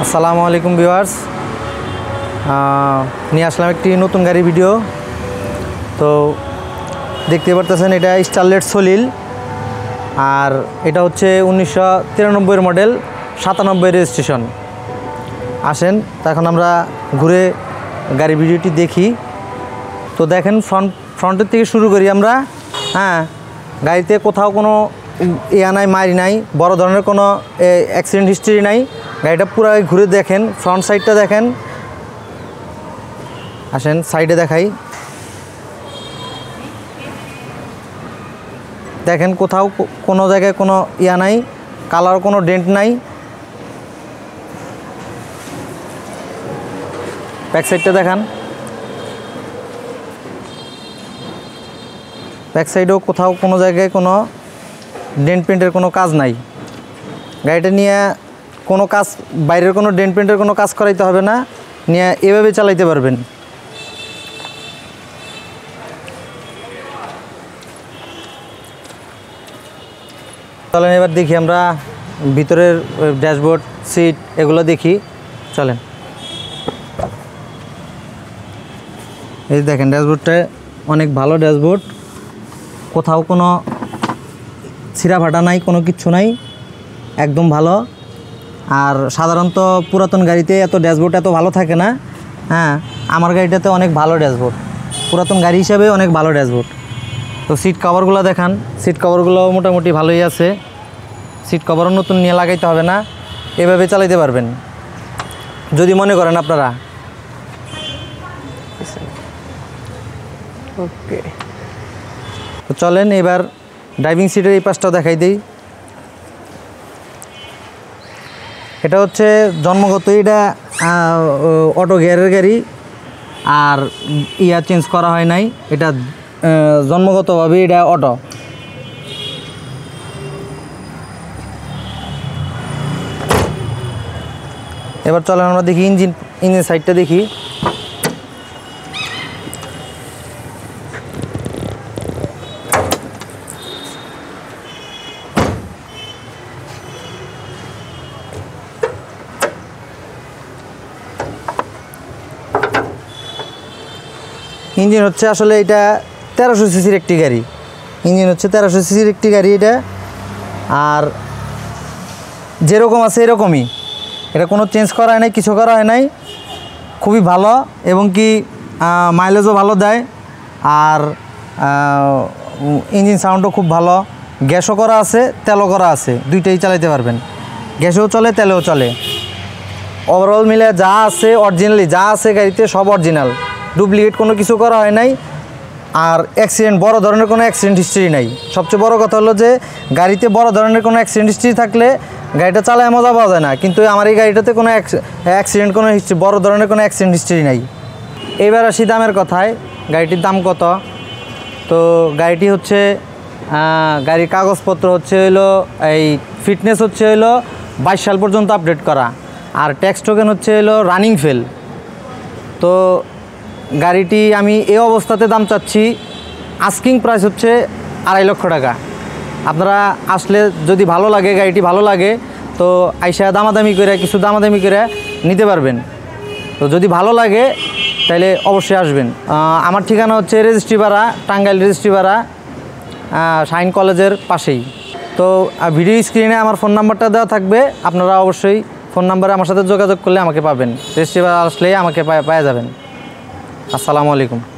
আসসালামু আলাইকুম ভিউয়ার্স, নিয়ে আসলাম একটি নতুন গাড়ি ভিডিও। তো দেখতে পারতেছেন এটা স্টারলেট সলিল, আর এটা হচ্ছে 1993 মডেল, 97 রেজিস্ট্রেশন। আসেন তো এখন আমরা ঘুরে গাড়ি ভিডিওটি দেখি। তো দেখেন ফ্রন্টের থেকে শুরু করি আমরা। গাড়িতে কোথাও কোনো নাই, মারি নাই, বড় ধরনের কোনো অ্যাক্সিডেন্ট হিস্ট্রি নাই। গাড়িটা পুরো ঘুরে দেখেন, ফ্রন্ট সাইডটা দেখেন। আসেন সাইডে দেখাই, দেখেন কোথাও কোনো জায়গায় কোনো নাই, কালার কোনো ডেন্ট নাই। ব্যাক সাইডটা দেখান, ব্যাক সাইডেও কোথাও কোনো জায়গায় কোনো ডেন্ট পেন্টের কোনো কাজ নাই। গাড়িটা নিয়ে কোনো কাজ, বাইরের কোনো ডেন্ট পেন্টের কোনো কাজ করাইতে হবে না, নিয়ে এভাবে চালাইতে পারবেন। চলেন এবার দেখি আমরা ভিতরের ড্যাশবোর্ড, সিট এগুলো দেখি। চলেন, এই দেখেন ড্যাশবোর্ডটা অনেক ভালো ড্যাশবোর্ড, কোথাও কোনো ছিঁড়া ফাটা নাই, কোনো কিচ্ছু নাই, একদম ভালো। আর সাধারণত পুরাতন গাড়িতে এত ড্যাশবোর্ড এত ভালো থাকে না। আমার গাড়িটাতে অনেক ভালো ড্যাশবোর্ড, পুরাতন গাড়ি হিসাবে অনেক ভালো ড্যাশবোর্ড। তো সিট কভারগুলো দেখান, সিট কভারগুলো মোটামুটি ভালোই আছে। সিট কভারও নতুন নিয়ে লাগাইতে হবে না, এভাবে চালাইতে পারবেন যদি মনে করেন আপনারা। ওকে, তো চলেন এবার ড্রাইভিং সিটের এই পাশটাও দেখাই দিই। এটা হচ্ছে জন্মগত, এটা অটো গিয়ারের গাড়ি, আর চেঞ্জ করা হয় নাই। এটা জন্মগতভাবে এটা অটো। এবার চলেন আমরা দেখি ইঞ্জিন সাইডটা দেখি। ইঞ্জিন হচ্ছে আসলে এটা 1300 সিসির একটি গাড়ি। ইঞ্জিন হচ্ছে 1300 সিসির একটি গাড়ি এটা, আর যেরকম আছে এরকমই। এটা কোনো চেঞ্জ করা হয় নাই, কিছু করা হয় নাই, খুবই ভালো। এবং কি মাইলেজও ভালো দেয়, আর ইঞ্জিন সাউন্ডও খুব ভালো। গ্যাসও করা আছে, তেলও করা আছে, দুইটাই চালাইতে পারবেন। গ্যাসেও চলে, তেলেও চলে। ওভারঅল মিলে যা আছে অরিজিনালি, যা আছে গাড়িতে সব অরিজিনাল, ডুপ্লিকেট কোনো কিছু করা হয় নাই। আর অ্যাক্সিডেন্ট, বড় ধরনের কোনো অ্যাক্সিডেন্ট হিস্ট্রি নাই। সবচেয়ে বড় কথা হলো যে গাড়িতে বড় ধরনের কোনো অ্যাক্সিডেন্ট হিস্ট্রি থাকলে গাড়িটা চালায় মজা পাওয়া যায় না, কিন্তু আমার এই গাড়িটাতে কোনো অ্যাক্সিডেন্ট, কোনো হিস্ট্রি, বড় ধরনের কোনো অ্যাক্সিডেন্ট হিস্ট্রি নাই। এবার আসি দামের কথায়, গাড়িটির দাম কত। তো গাড়িটি হচ্ছে, গাড়ির কাগজপত্র হচ্ছে হলো, এই ফিটনেস হচ্ছে হলো 22 সাল পর্যন্ত আপডেট করা, আর ট্যাক্স টোকেন হচ্ছে হলো রানিং ফেল। তো গাড়িটি আমি এই অবস্থাতে দাম চাচ্ছি, আস্কিং প্রাইস হচ্ছে 2.5 লক্ষ টাকা। আপনারা আসলে যদি ভালো লাগে, গাড়িটি ভালো লাগে, তো আইসা দামাদামি করে, কিছু দামাদামি করে নিতে পারবেন। তো যদি ভালো লাগে তাহলে অবশ্যই আসবেন। আমার ঠিকানা হচ্ছে রেজিস্ট্রিপাড়া, টাঙ্গাইল রেজিস্ট্রিপাড়া, শাইন কলেজের পাশেই। তো ভিডিও স্ক্রিনে আমার ফোন নাম্বারটা দেওয়া থাকবে, আপনারা অবশ্যই ফোন নাম্বারে আমার সাথে যোগাযোগ করলে আমাকে পাবেন। রেজিস্ট্রিপাড়া আসলেই আমাকে পাওয়া যাবেন। আসসালামু আলাইকুম।